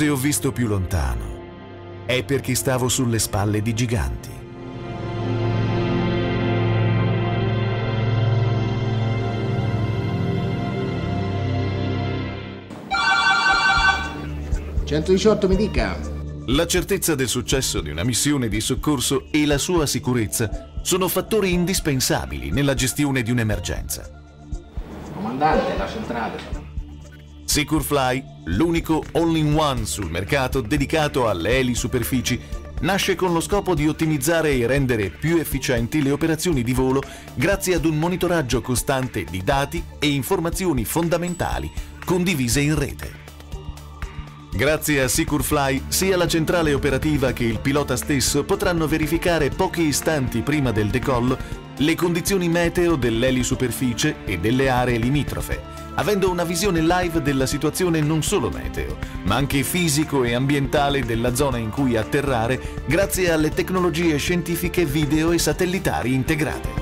Se ho visto più lontano, è perché stavo sulle spalle di giganti. «118, mi dica». La certezza del successo di una missione di soccorso e la sua sicurezza sono fattori indispensabili nella gestione di un'emergenza. Comandante, la centrale. Securefly, l'unico all-in-one sul mercato dedicato alle elisuperfici, nasce con lo scopo di ottimizzare e rendere più efficienti le operazioni di volo grazie ad un monitoraggio costante di dati e informazioni fondamentali condivise in rete. Grazie a Securefly, sia la centrale operativa che il pilota stesso potranno verificare pochi istanti prima del decollo le condizioni meteo dell'elisuperficie e delle aree limitrofe, avendo una visione live della situazione non solo meteo, ma anche fisico e ambientale della zona in cui atterrare grazie alle tecnologie scientifiche video e satellitari integrate.